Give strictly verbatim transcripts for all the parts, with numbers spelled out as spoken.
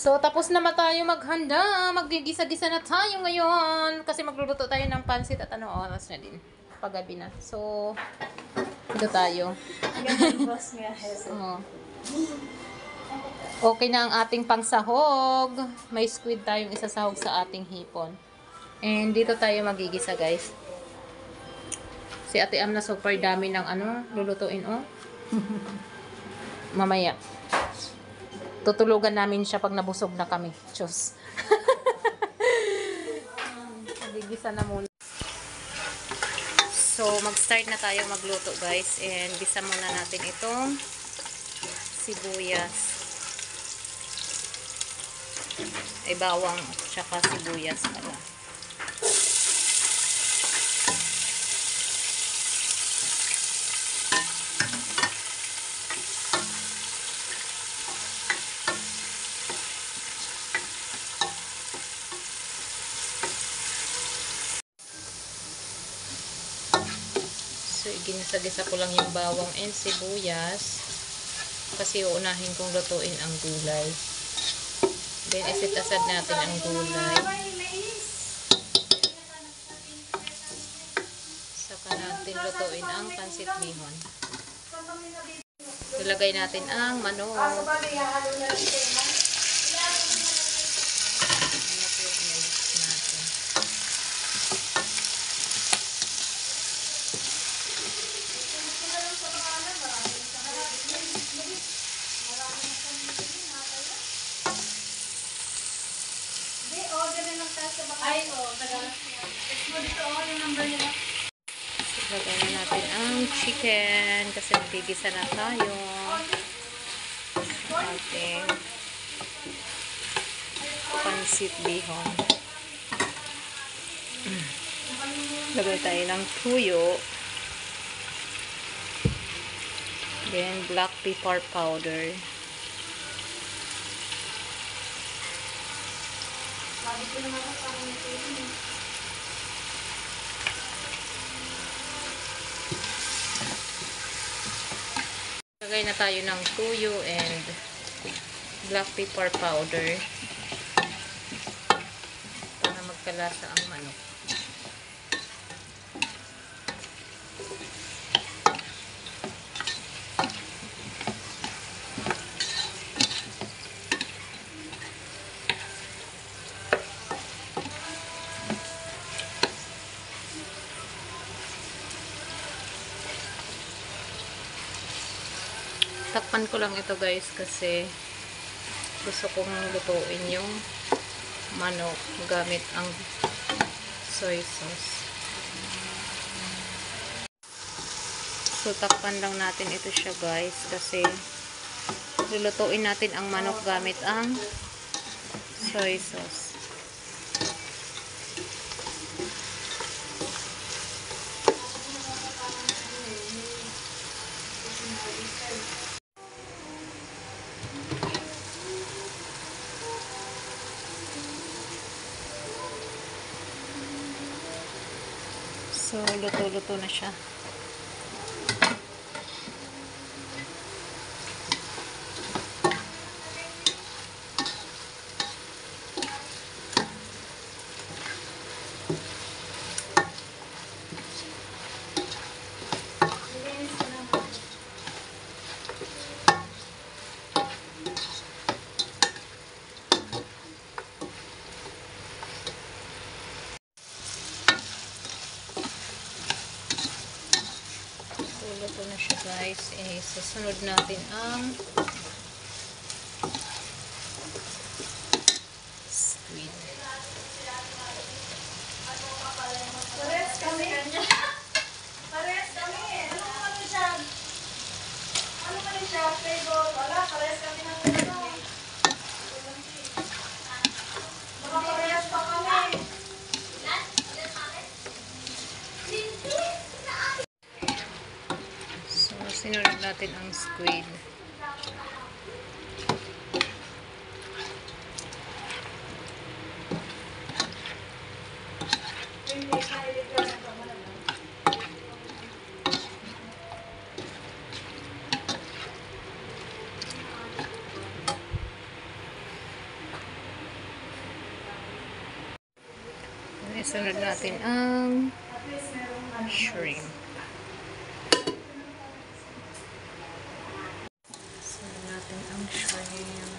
So, tapos naman tayo maghanda. Maggigisa-gisa na tayo ngayon. Kasi magluluto tayo ng pansit at ano oras na din. Paggabi na. So, ito tayo. Oh. Okay na ang ating pangsahog. May squid tayong isasahog sa ating hipon. And dito tayo magigisa, guys. Si Ate Am na super dami ng ano, lulutuin, oh. Mamaya. Tutulugan namin siya pag nabusog na kami. Diyos. Magigisa na muna. So, mag-start na tayo magluto, guys. And bisa muna natin itong sibuyas. Ay, bawang tsaka sibuyas pala. So, ginisa-gisa ko lang yung bawang and sibuyas kasi uunahin kong lutuin ang gulay. Then, isit aside natin ang gulay. Saka natin lutuin ang pansit bihon. Ilagay natin ang manok. Ay, oh, taga. Mo dito oh, yung number nila. Ilagay na natin ang chicken kasi nagigisa na tayo. Ating pansit bihon. Lagay tayo ng tuyo. Then, black pepper powder. Lagay na tayo ng tuyo and black pepper powder para magkalasa ang manok. Takpan ko lang ito, guys, kasi gusto kong lutuin yung manok gamit ang soy sauce. So, takpan lang natin ito siya, guys, kasi lulutuin natin ang manok gamit ang soy sauce. So, luto-luto na siya. Luto na siya, guys. Eh, susunod natin ang squid. Pares kami. Pares kami. Ano kami siya? Ano kami siya? Flavor. Wala, pares kami ng ano. Mga pares pa kami. Sinunod natin ang squid. Isunod natin ang At least merong ano. shrimp. Isunod natin ang shrimp.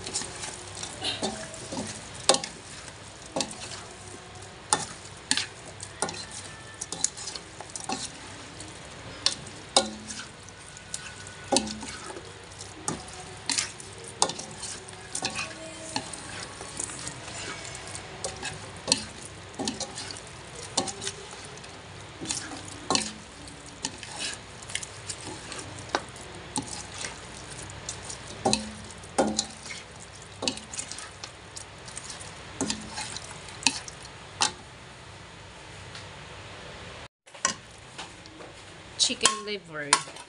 Chicken liver.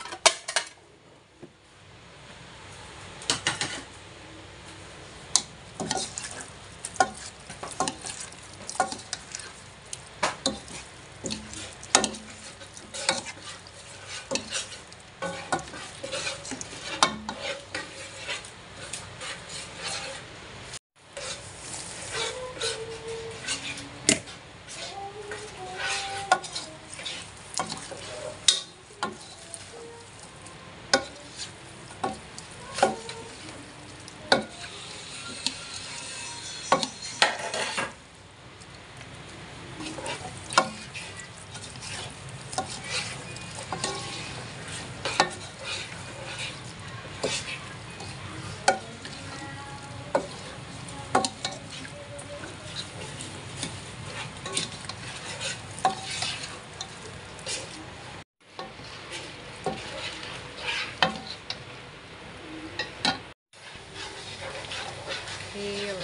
Here.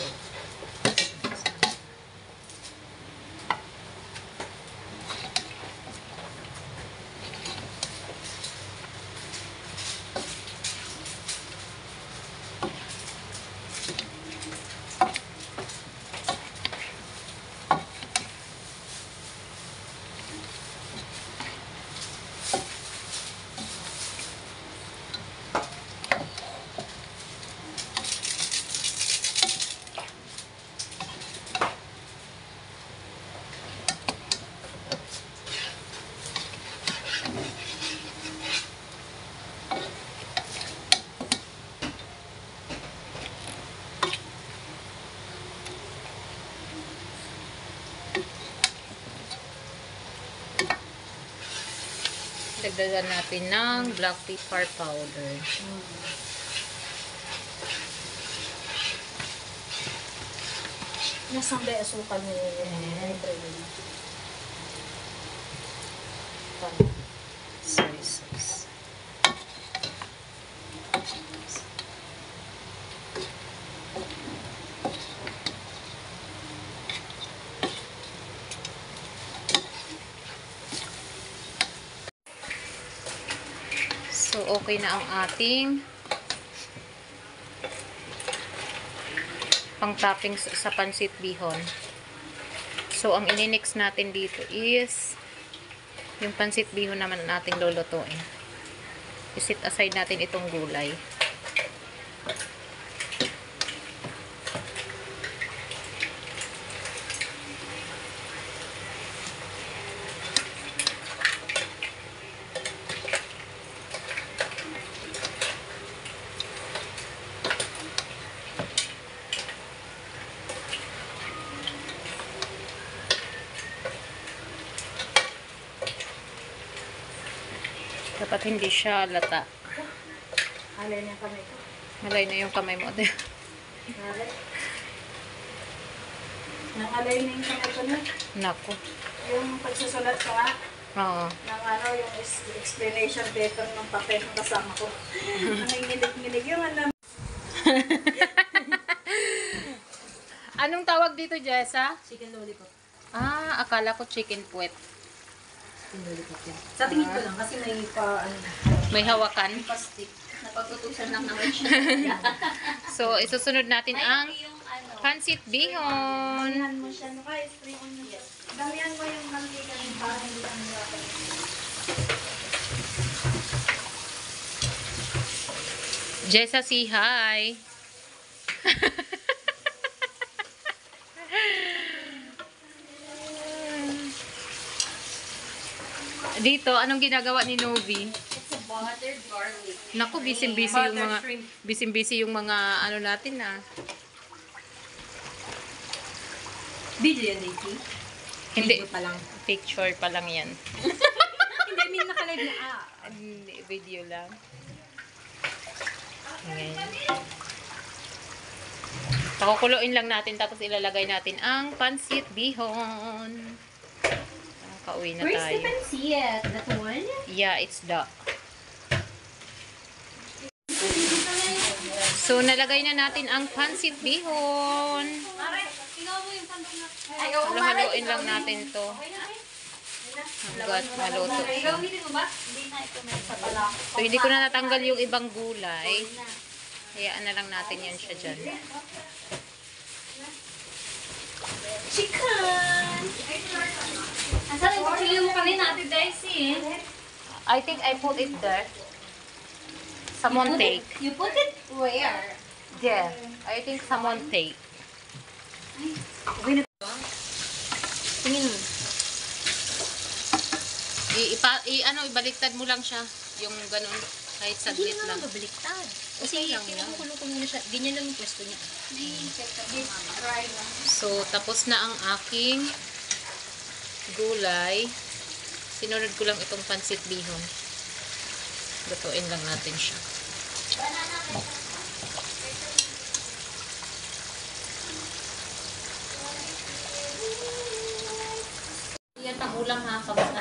Dagdagan natin ng black pepper powder. Nasang ba asukan ni Soy sauce. So, okay na ang ating pang-topping sa pansit bihon. So, ang ininix natin dito is yung pansit bihon naman nating lulutuin. I-set aside natin itong gulay. Dapat hindi siya lata. Alay na kami ko. Malay na yung kamay mo. Alay. Nangalay na yung kamay ko na. Nako. Yung pagsusulat ko nga. Oo. Ng ano, yung is- explanation paper ng papel ng kasama ko. Nanginginig-nginig yung alam. Anong tawag dito, Jessa? Chicken lollipop. Ah, akala ko chicken puwet. Chicken lollipop yan. Sa tingin ko lang kasi may pa, ano, May hawakan. pastik. Napagtutusan lang naman siya. So, isusunod natin ang yung ano, pansit bihon. damihan mo siya. No, kaya spray on mo yan. Damihan mo yung mantika yung para hindi ang hirapan. Jessa, say hi. Dito, anong ginagawa ni Novi? It's a buttered garlic. Naku, busy-busy yung mga busy-busy yung mga ano natin ah. Video yan, Nikki? Hindi Video pa lang. picture pa lang 'yan. Hindi, may nakalive na ah. Hindi, video lang. Ngayon. Pakukuluin lang natin tapos ilalagay natin ang pansit bihon. Kauwi na Where's tayo. the pancit? That one? Yeah, it's the. So, nalagay na natin ang pansit bihon. Haluin lang natin to. Hanggat maluto siya. So, hindi ko na natanggal yung ibang gulay. Hayaan na lang natin yan siya dyan. Chicken! Asan yung kuchili mo kanina, Ate Daisy? I think I put it there. Someone take. You put it where? Yeah. I think someone take. Tingin mo. I, ipa, i, ano, ibaliktad mo lang siya. Yung ganun. Kahit saglit lang. Babaliktad. Kasi kinukulo-kulo na siya. Ganyan lang yung pwesto niya. So, tapos na ang aking gulay. Sinunod ko lang itong pansit bihon. Lutuin lang natin siya. Yan ang ulam ha. Kamusta?